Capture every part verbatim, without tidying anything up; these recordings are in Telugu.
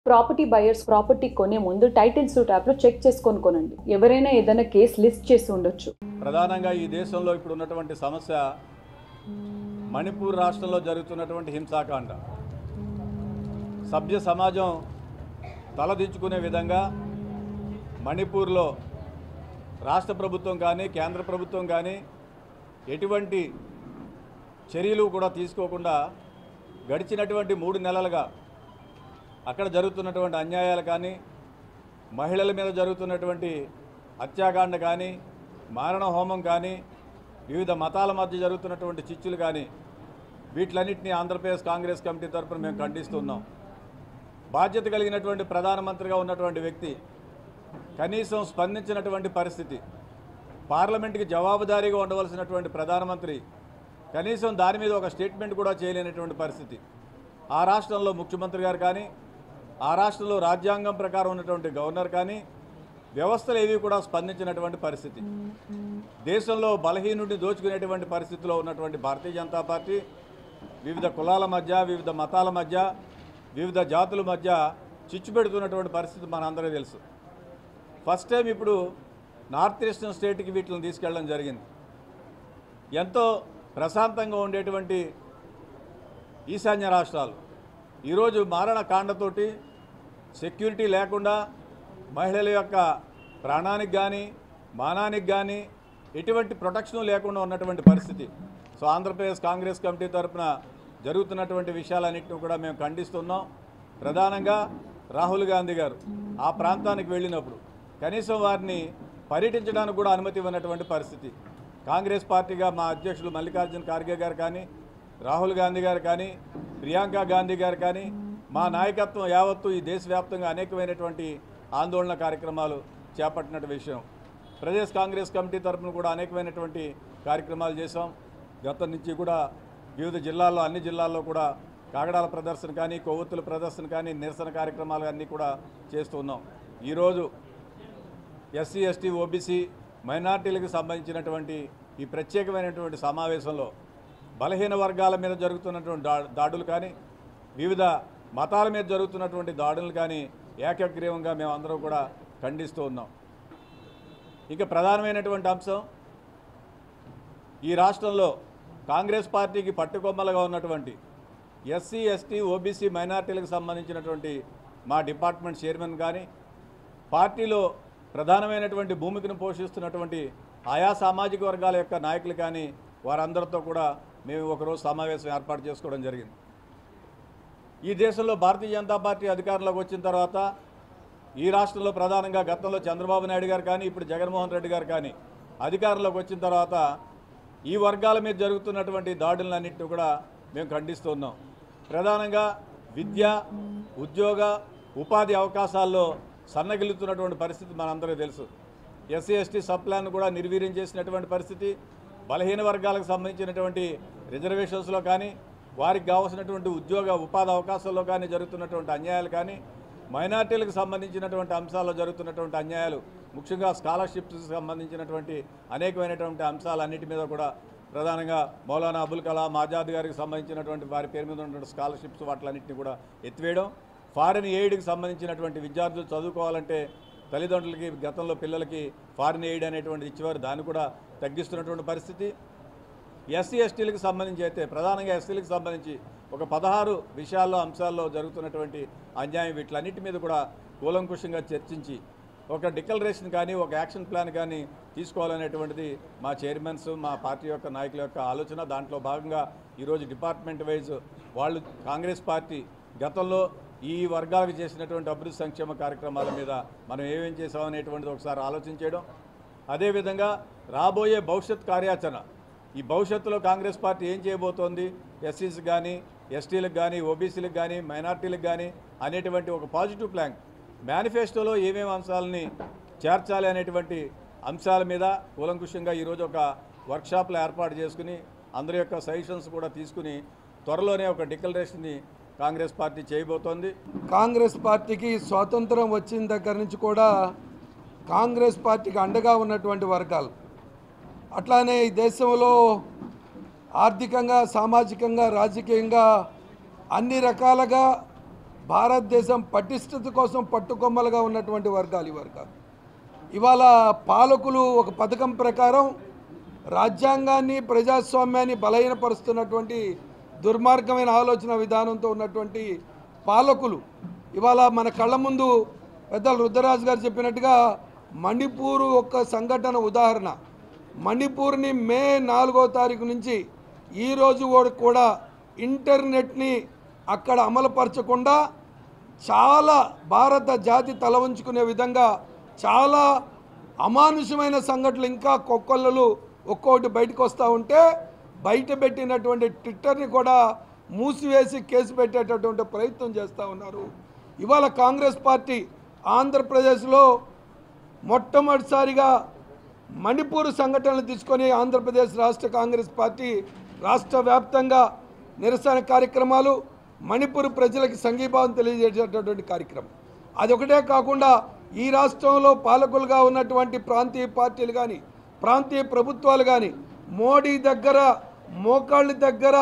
ప్రాపర్టీ బయర్స్ ప్రాపర్టీ కొనే ముందు టైటిల్ సూట్ యాప్లో చెక్ చేసుకొని కొనండి. ఎవరైనా ఏదైనా కేసు లిస్ట్ చేసి ఉండొచ్చు. ప్రధానంగా ఈ దేశంలో ఇప్పుడు ఉన్నటువంటి సమస్య మణిపూర్ రాష్ట్రంలో జరుగుతున్నటువంటి హింసాకాండ. సభ్య సమాజం తలదించుకునే విధంగా మణిపూర్లో రాష్ట్ర ప్రభుత్వం కానీ కేంద్ర ప్రభుత్వం కానీ ఎటువంటి చర్యలు కూడా తీసుకోకుండా గడిచినటువంటి మూడు నెలలుగా అక్కడ జరుగుతున్నటువంటి అన్యాయాలు కానీ, మహిళల మీద జరుగుతున్నటువంటి హత్యాకాండ కానీ, మారణ హోమం కానీ, వివిధ మతాల మధ్య జరుగుతున్నటువంటి చిచ్చులు కానీ, వీటిలన్నింటినీ ఆంధ్రప్రదేశ్ కాంగ్రెస్ కమిటీ తరఫున మేము ఖండిస్తున్నాం. బాధ్యత కలిగినటువంటి ప్రధానమంత్రిగా ఉన్నటువంటి వ్యక్తి కనీసం స్పందించినటువంటి పరిస్థితి, పార్లమెంట్కి జవాబుదారీగా ఉండవలసినటువంటి ప్రధానమంత్రి కనీసం దాని మీద ఒక స్టేట్మెంట్ కూడా చేయలేనటువంటి పరిస్థితి. ఆ రాష్ట్రంలో ముఖ్యమంత్రి గారు కానీ, ఆ రాష్ట్రంలో రాజ్యాంగం ప్రకారం ఉన్నటువంటి గవర్నర్ కానీ వ్యవస్థలు ఏవి కూడా స్పందించినటువంటి పరిస్థితి. దేశంలో బలహీనుడిని దోచుకునేటువంటి పరిస్థితిలో ఉన్నటువంటి భారతీయ జనతా పార్టీ వివిధ కులాల మధ్య, వివిధ మతాల మధ్య, వివిధ జాతుల మధ్య చిచ్చు పెడుతున్నటువంటి పరిస్థితి మనందరికీ తెలుసు. ఫస్ట్ టైం ఇప్పుడు నార్త్ ఈస్టర్న్ స్టేట్కి వీటిని తీసుకెళ్ళడం జరిగింది. ఎంతో ప్రశాంతంగా ఉండేటువంటి ఈశాన్య రాష్ట్రాలు ఈరోజు మారణ కాండతోటి సెక్యూరిటీ లేకుండా మహిళల యొక్క ప్రాణానికి కానీ మానానికి కానీ ఎటువంటి ప్రొటెక్షన్ లేకుండా ఉన్నటువంటి పరిస్థితి. సో ఆంధ్రప్రదేశ్ కాంగ్రెస్ కమిటీ తరఫున జరుగుతున్నటువంటి విషయాలన్నింటినీ కూడా మేము ఖండిస్తున్నాం. ప్రధానంగా రాహుల్ గాంధీ గారు ఆ ప్రాంతానికి వెళ్ళినప్పుడు కనీసం వారిని పర్యటించడానికి కూడా అనుమతి ఇవ్వనటువంటి పరిస్థితి. కాంగ్రెస్ పార్టీగా మా అధ్యక్షులు మల్లికార్జున ఖార్గే గారు కానీ, రాహుల్ గాంధీ గారు కానీ, ప్రియాంక గాంధీ గారు కానీ, మా నాయకత్వం యావత్తు ఈ దేశవ్యాప్తంగా అనేకమైనటువంటి ఆందోళన కార్యక్రమాలు చేపట్టిన విషయం. ప్రదేశ్ కాంగ్రెస్ కమిటీ తరఫున కూడా అనేకమైనటువంటి కార్యక్రమాలు చేశాం. గతం నుంచి కూడా వివిధ జిల్లాల్లో అన్ని జిల్లాల్లో కూడా కాగడాల ప్రదర్శన కానీ, కొవ్వొత్తుల ప్రదర్శన కానీ, నిరసన కార్యక్రమాలు అన్నీ కూడా చేస్తున్నాం. ఈరోజు ఎస్సీ ఎస్టీ ఓబీసీ మైనార్టీలకు సంబంధించినటువంటి ఈ ప్రత్యేకమైనటువంటి సమావేశంలో బలహీన వర్గాల మీద జరుగుతున్నటువంటి దా దాడులు కానీ, వివిధ మతాల మీద జరుగుతున్నటువంటి దాడులు కానీ ఏకగ్రీవంగా మేము అందరం కూడా ఖండిస్తూ ఉన్నాం. ఇక ప్రధానమైనటువంటి అంశం, ఈ రాష్ట్రంలో కాంగ్రెస్ పార్టీకి పట్టుకొమ్మలుగా ఉన్నటువంటి ఎస్సీ ఎస్టీ ఓబీసీ మైనార్టీలకు సంబంధించినటువంటి మా డిపార్ట్మెంట్ చైర్మన్ కానీ, పార్టీలో ప్రధానమైనటువంటి భూమికను పోషిస్తున్నటువంటి ఆయా సామాజిక వర్గాల యొక్క నాయకులు కానీ వారందరితో కూడా మేము ఒకరోజు సమావేశం ఏర్పాటు చేసుకోవడం జరిగింది. ఈ దేశంలో భారతీయ జనతా పార్టీ అధికారంలోకి వచ్చిన తర్వాత ఈ రాష్ట్రంలో ప్రధానంగా గతంలో చంద్రబాబు నాయుడు గారు కానీ, ఇప్పుడు జగన్మోహన్ రెడ్డి గారు కానీ అధికారంలోకి వచ్చిన తర్వాత ఈ వర్గాల మీద జరుగుతున్నటువంటి దాడులన్నింటినీ కూడా మేము ఖండిస్తున్నాం. ప్రధానంగా విద్య, ఉద్యోగ, ఉపాధి అవకాశాల్లో సన్నగిల్లుతున్నటువంటి పరిస్థితి మనందరికీ తెలుసు. ఎస్సీ ఎస్టీ సబ్ ప్లాన్ కూడా నిర్వీర్యం చేసినటువంటి పరిస్థితి, బలహీన వర్గాలకు సంబంధించినటువంటి రిజర్వేషన్స్లో కానీ, వారికి కావాల్సినటువంటి ఉద్యోగ ఉపాధి అవకాశాల్లో కానీ జరుగుతున్నటువంటి అన్యాయాలు కానీ, మైనార్టీలకు సంబంధించినటువంటి అంశాల్లో జరుగుతున్నటువంటి అన్యాయాలు, ముఖ్యంగా స్కాలర్షిప్స్కి సంబంధించినటువంటి అనేకమైనటువంటి అంశాలన్నిటి మీద కూడా ప్రధానంగా మౌలానా అబుల్ కలాం ఆజాద్ గారికి సంబంధించినటువంటి వారి పేరు మీద ఉన్నటువంటి స్కాలర్షిప్స్ వాటిలన్నింటినీ కూడా ఎత్తివేయడం, ఫారిన్ ఎయిడ్కి సంబంధించినటువంటి విద్యార్థులు చదువుకోవాలంటే తల్లిదండ్రులకి గతంలో పిల్లలకి ఫారిన్ ఎయిడ్ అనేటువంటి ఇచ్చేవారు, దాన్ని కూడా తగ్గిస్తున్నటువంటి పరిస్థితి. ఎస్సీ ఎస్టీలకు సంబంధించి అయితే ప్రధానంగా ఎస్సీలకు సంబంధించి ఒక పదహారు విషయాల్లో అంశాల్లో జరుగుతున్నటువంటి అన్యాయం, వీటిలన్నిటి మీద కూడా కూలంకుషంగా చర్చించి ఒక డిక్లరేషన్ కానీ ఒక యాక్షన్ ప్లాన్ కానీ తీసుకోవాలనేటువంటిది మా చైర్మన్స్, మా పార్టీ యొక్క నాయకుల యొక్క ఆలోచన. దాంట్లో భాగంగా ఈరోజు డిపార్ట్మెంట్ వైజ్ వాళ్ళు కాంగ్రెస్ పార్టీ గతంలో ఈ వర్గాలకు చేసినటువంటి అభివృద్ధి సంక్షేమ కార్యక్రమాల మీద మనం ఏమేం చేసామనేటువంటిది ఒకసారి ఆలోచించడం, అదేవిధంగా రాబోయే భవిష్యత్ కార్యాచరణ, ఈ భవిష్యత్తులో కాంగ్రెస్ పార్టీ ఏం చేయబోతోంది, ఎస్సీలకు కానీ ఎస్టీలకు కానీ ఓబీసీలకు కానీ మైనార్టీలకు కానీ అనేటువంటి ఒక పాజిటివ్ ప్లాన్ మేనిఫెస్టోలో ఏమేమి అంశాలని చేర్చాలి అనేటువంటి అంశాల మీద కూలంకుషంగా ఈరోజు ఒక వర్క్షాప్లో ఏర్పాటు చేసుకుని అందరి యొక్క సజెషన్స్ కూడా తీసుకుని త్వరలోనే ఒక డిక్లరేషన్ని కాంగ్రెస్ పార్టీ చేయబోతోంది. కాంగ్రెస్ పార్టీకి స్వాతంత్రం వచ్చిన దగ్గర నుంచి కూడా కాంగ్రెస్ పార్టీకి అండగా ఉన్నటువంటి వర్గాలు, అట్లానే ఈ దేశంలో ఆర్థికంగా, సామాజికంగా, రాజకీయంగా అన్ని రకాలుగా భారతదేశం పటిష్టత కోసం పట్టుకొమ్మలుగా ఉన్నటువంటి వర్గాలు ఈ వర్గాలు. ఇవాళ పాలకులు ఒక పథకం ప్రకారం రాజ్యాంగాన్ని ప్రజాస్వామ్యాన్ని బలహీనపరుస్తున్నటువంటి దుర్మార్గమైన ఆలోచన విధానంతో ఉన్నటువంటి పాలకులు ఇవాళ మన కళ్ళ ముందు పెద్దలు రుద్రరాజు గారు చెప్పినట్టుగా మణిపూర్ ఒక సంఘటన ఉదాహరణ. మణిపూర్ని మే నాలుగో తారీఖు నుంచి ఈరోజు కూడా ఇంటర్నెట్ని అక్కడ అమలుపరచకుండా చాలా భారత జాతి తల ఉంచుకునే విధంగా చాలా అమానుషమైన సంఘటనలు ఇంకా కొక్కొల్లలు ఒక్కొక్కటి బయటకు వస్తూ ఉంటే బయట పెట్టినటువంటి ట్విట్టర్ని కూడా మూసివేసి కేసు పెట్టేటటువంటి ప్రయత్నం చేస్తూ ఉన్నారు. ఇవాళ కాంగ్రెస్ పార్టీ ఆంధ్రప్రదేశ్లో మొట్టమొదటిసారిగా మణిపూర్ సంఘటనలు తీసుకొని ఆంధ్రప్రదేశ్ రాష్ట్ర కాంగ్రెస్ పార్టీ రాష్ట్ర వ్యాప్తంగా నిరసన కార్యక్రమాలు, మణిపూర్ ప్రజలకు సంఘీభావం తెలియజేసేటటువంటి కార్యక్రమం. అదొకటే కాకుండా ఈ రాష్ట్రంలో పాలకులుగా ఉన్నటువంటి ప్రాంతీయ పార్టీలు కానీ ప్రాంతీయ ప్రభుత్వాలు కానీ మోడీ దగ్గర మోకాళ్ళ దగ్గర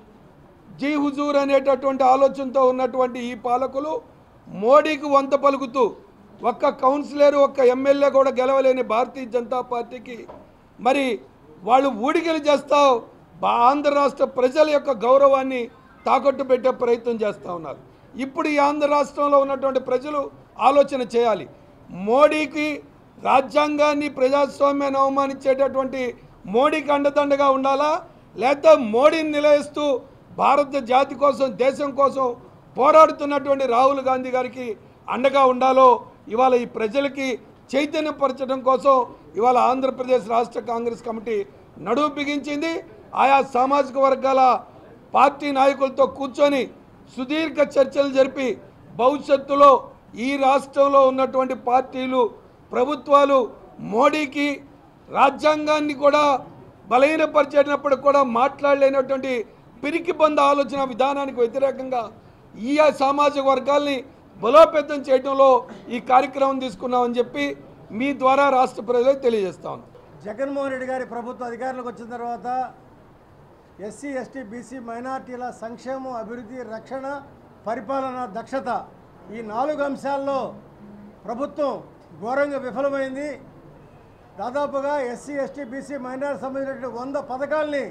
జీ హుజూర్ అనేటటువంటి ఆలోచనతో ఉన్నటువంటి ఈ పాలకులు మోడీకి వంత పలుకుతూ ఒక్క కౌన్సిలర్ ఒక్క ఎమ్మెల్యే కూడా గెలవలేని భారతీయ జనతా పార్టీకి మరి వాళ్ళు ఊడిగలు చేస్తూ ఆంధ్ర రాష్ట్ర ప్రజల యొక్క గౌరవాన్ని తాకట్టు పెట్టే ప్రయత్నం చేస్తూ ఉన్నారు. ఇప్పుడు ఈ ఆంధ్ర రాష్ట్రంలో ఉన్నటువంటి ప్రజలు ఆలోచన చేయాలి. మోడీకి రాజ్యాంగాన్ని ప్రజాస్వామ్యాన్ని అవమానించేటటువంటి మోడీకి అండదండగా ఉండాలా, లేదా మోడీని నిలయిస్తూ భారత జాతి కోసం దేశం కోసం పోరాడుతున్నటువంటి రాహుల్ గాంధీ గారికి అండగా ఉండాలో ఇవాళ ఈ ప్రజలకి చైతన్యపరచడం కోసం ఇవాళ ఆంధ్రప్రదేశ్ రాష్ట్ర కాంగ్రెస్ కమిటీ నడువు బిగించింది. ఆయా సామాజిక వర్గాల పార్టీ నాయకులతో కూర్చొని సుదీర్ఘ చర్చలు జరిపి భవిష్యత్తులో ఈ రాష్ట్రంలో ఉన్నటువంటి పార్టీలు ప్రభుత్వాలు మోడీకి రాజ్యాంగాన్ని కూడా బలహీనపరిచేటప్పుడు కూడా మాట్లాడలేనటువంటి పిరికి బంద ఆలోచన విధానానికి వ్యతిరేకంగా ఈ సామాజిక వర్గాల్ని బలోపేతం చేయడంలో ఈ కార్యక్రమం తీసుకున్నామని చెప్పి మీ ద్వారా రాష్ట్ర ప్రజలకు తెలియజేస్తాను. జగన్మోహన్ రెడ్డి గారి ప్రభుత్వ అధికారంలోకి వచ్చిన తర్వాత ఎస్సీ ఎస్టీ బీసీ మైనార్టీల సంక్షేమం, అభివృద్ధి, రక్షణ, పరిపాలన, దక్షత ఈ నాలుగు అంశాల్లో ప్రభుత్వం ఘోరంగా విఫలమైంది. దాదాపుగా ఎస్సీ ఎస్టీ బీసీ మైనార్టీ సంబంధించినటువంటి వంద పథకాలని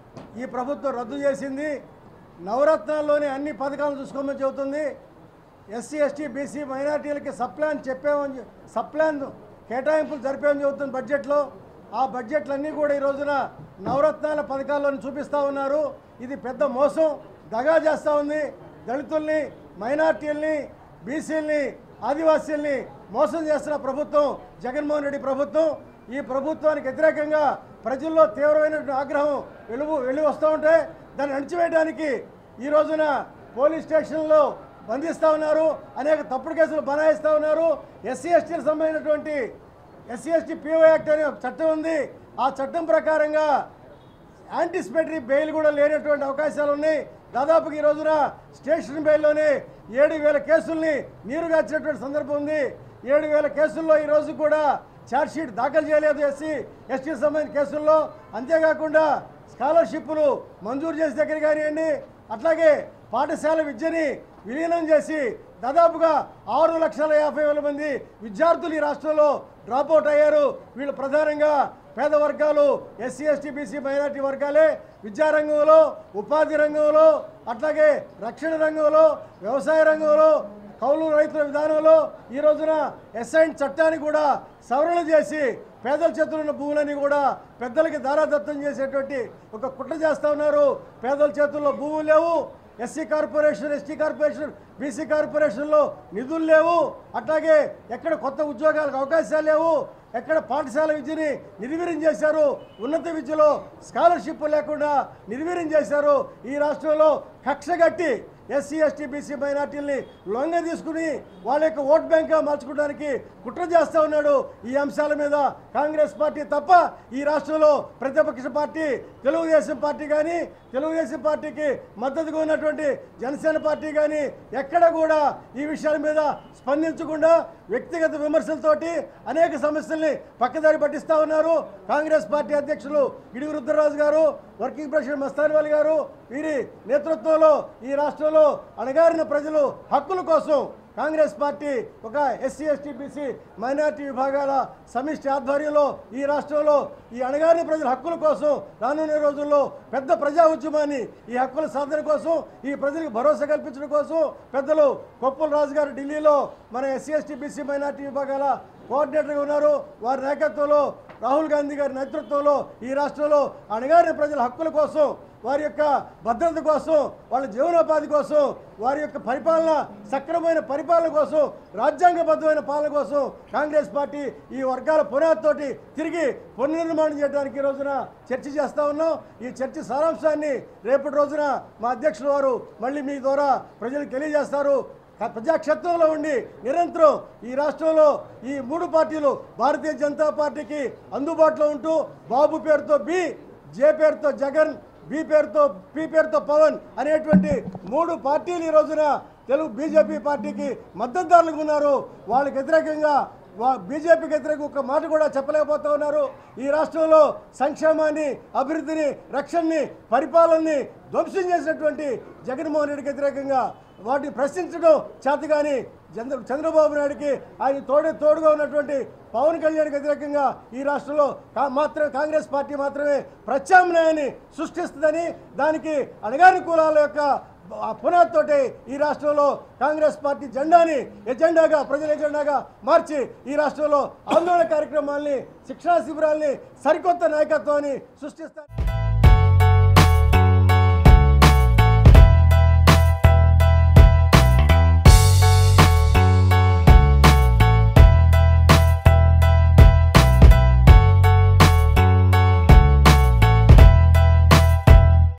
ఈ ప్రభుత్వం రద్దు చేసింది. నవరత్నాల్లోని అన్ని పథకాలను చూసుకోమని చెబుతుంది. ఎస్సీ ఎస్టీ బీసీ మైనార్టీలకి సప్లాన్ చెప్పామని సప్లాన్ కేటాయింపులు జరిపామని చెబుతుంది బడ్జెట్లో. ఆ బడ్జెట్లన్నీ కూడా ఈ రోజున నవరత్నాల పథకాలను చూపిస్తూ ఉన్నారు. ఇది పెద్ద మోసం, దగా చేస్తూ ఉంది. దళితుల్ని, మైనార్టీల్ని, బీసీల్ని, ఆదివాసీల్ని మోసం చేస్తున్న ప్రభుత్వం జగన్మోహన్ రెడ్డి ప్రభుత్వం. ఈ ప్రభుత్వానికి వ్యతిరేకంగా ప్రజల్లో తీవ్రమైనటువంటి ఆగ్రహం వెలుగు వెళ్ళి వస్తూ ఉంటే దాన్ని అణిచివేయడానికి ఈ రోజున పోలీస్ స్టేషన్లో బంధిస్తూ ఉన్నారు, అనేక తప్పుడు కేసులు బనాయిస్తూ ఉన్నారు. ఎస్సీ ఎస్టీలకు సంబంధించినటువంటి ఎస్సీ ఎస్టీ పీఓ యాక్ట్ అనే ఒక చట్టం ఉంది. ఆ చట్టం ప్రకారంగా యాంటిసిపేటరీ బెయిల్ కూడా లేనటువంటి అవకాశాలు ఉన్నాయి. దాదాపుగా ఈ రోజున స్టేషన్ బెయిల్లోనే ఏడు వేల కేసుల్ని నీరుగార్చినటువంటి సందర్భం ఉంది. ఏడు వేల కేసుల్లో ఈరోజు కూడా ఛార్జ్షీట్ దాఖలు చేయలేదు ఎస్సీ ఎస్టీ సంబంధించిన కేసుల్లో. అంతేకాకుండా స్కాలర్షిప్లు మంజూరు చేసే దగ్గర కానివ్వండి, అట్లాగే పాఠశాల విద్యని విలీనం చేసి దాదాపుగా ఆరు లక్షల యాభై వేల మంది విద్యార్థులు ఈ రాష్ట్రంలో డ్రాప్అవుట్ అయ్యారు. వీళ్ళు ప్రధానంగా పేద వర్గాలు, ఎస్సీ ఎస్టీ బీసీ మైనార్టీ వర్గాలే. విద్యారంగంలో, ఉపాధి రంగంలో, అట్లాగే రక్షణ రంగంలో, వ్యవసాయ రంగంలో, కౌలు రైతుల విధానంలో ఈ రోజున ఎస్ఐన్ చట్టాన్ని కూడా సవరణ చేసి పేదల చేతుల్లో ఉన్న భూములని కూడా పెద్దలకి దారాదత్తం చేసేటువంటి ఒక కుట్ర చేస్తూ ఉన్నారు. పేదల చేతుల్లో భూములు లేవు, SC corporation, ST corporation, BC కార్పొరేషన్లో నిధులు లేవు, అట్లాగే ఎక్కడ కొత్త ఉద్యోగాలకు అవకాశాలు లేవు, ఎక్కడ పాఠశాల విద్యని నిర్వీర్యం చేశారు, ఉన్నత విద్యలో స్కాలర్షిప్ లేకుండా నిర్వీర్యం చేశారు. ఈ రాష్ట్రంలో కక్షగట్టి ఎస్సీ ఎస్టీ బీసీ మైనార్టీల్ని లొంగ తీసుకుని వాళ్ళ యొక్క ఓట్ బ్యాంక్గా మార్చుకోవడానికి కుట్ర చేస్తూ ఉన్నాడు. ఈ అంశాల మీద కాంగ్రెస్ పార్టీ తప్ప ఈ రాష్ట్రంలో ప్రతిపక్ష పార్టీ తెలుగుదేశం పార్టీ కానీ తెలుగుదేశం పార్టీకి మద్దతుగా ఉన్నటువంటి జనసేన పార్టీ కానీ ఎక్కడ కూడా ఈ విషయాల మీద స్పందించకుండా వ్యక్తిగత విమర్శలతోటి అనేక సమస్యల్ని పక్కదారి పట్టిస్తూ ఉన్నారు. కాంగ్రెస్ పార్టీ అధ్యక్షులు గిడుగు రుద్రరాజు గారు, వర్కింగ్ ప్రెసిడెంట్ మస్తాన్వాలి గారు, వీరి నేతృత్వంలో ఈ రాష్ట్రంలో అణగారిన ప్రజలు హక్కుల కోసం కాంగ్రెస్ పార్టీ ఒక ఎస్సీ ఎస్టీ బీసీ మైనార్టీ విభాగాల సమిష్టి ఆధ్వర్యంలో ఈ రాష్ట్రంలో ఈ అణగారిన ప్రజల హక్కుల కోసం రానున్న రోజుల్లో పెద్ద ప్రజా ఉద్యమాన్ని ఈ హక్కుల సాధన కోసం ఈ ప్రజలకు భరోసా కల్పించడం కోసం పెద్దలు కొప్పుల రాజు గారు ఢిల్లీలో మన ఎస్సీ ఎస్టీ బీసీ మైనార్టీ విభాగాల కోఆర్డినేటర్గా ఉన్నారు. వారి నాయకత్వంలో రాహుల్ గాంధీ గారి నేతృత్వంలో ఈ రాష్ట్రంలో అణగారిన ప్రజల హక్కుల కోసం, వారి యొక్క భద్రత కోసం, వాళ్ళ జీవనోపాధి కోసం, వారి యొక్క పరిపాలన సక్రమమైన పరిపాలన కోసం, రాజ్యాంగబద్ధమైన పాలన కోసం కాంగ్రెస్ పార్టీ ఈ వర్గాల పునాదితోటి తిరిగి పునర్నిర్మాణం చేయడానికి ఈ రోజున చర్చ చేస్తూ ఉన్నాం. ఈ చర్చ సారాంశాన్ని రేపటి రోజున మా అధ్యక్షుల వారు మళ్ళీ మీ ద్వారా ప్రజలకు తెలియజేస్తారు. ప్రజాక్షేత్రంలో ఉండి నిరంతరం ఈ రాష్ట్రంలో ఈ మూడు పార్టీలు భారతీయ జనతా పార్టీకి అందుబాటులో ఉంటూ బాబు పేరుతో బి, జే పేరుతో జగన్, బి పేరుతో పి పేరుతో పవన్ అనేటువంటి మూడు పార్టీలు ఈ రోజున తెలుగు బీజేపీ పార్టీకి మద్దతుదారులుగా ఉన్నారు. వాళ్ళకి వ్యతిరేకంగా బీజేపీకి వ్యతిరేకంగా ఒక మాట కూడా చెప్పలేకపోతూ ఉన్నారు. ఈ రాష్ట్రంలో సంక్షేమాన్ని, అభివృద్ధిని, రక్షణని, పరిపాలనని ధ్వంసం చేసినటువంటి జగన్మోహన్ రెడ్డికి వ్యతిరేకంగా వాటిని ప్రశ్నించడం చేతగాని చంద్ర చంద్రబాబు నాయుడికి ఆయన తోడే తోడుగా ఉన్నటువంటి పవన్ కళ్యాణ్కి వ్యతిరేకంగా ఈ రాష్ట్రంలో కా మాత్రం కాంగ్రెస్ పార్టీ మాత్రమే ప్రత్యామ్నాయాన్ని సృష్టిస్తుందని, దానికి అణగారిన కులాల యొక్క పునాదితోటి ఈ రాష్ట్రంలో కాంగ్రెస్ పార్టీ జెండాని ఎజెండాగా, ప్రజల ఎజెండాగా మార్చి ఈ రాష్ట్రంలో ఆందోళన కార్యక్రమాల్ని, శిక్షణా శిబిరాల్ని, సరికొత్త నాయకత్వాన్ని సృష్టిస్తారు.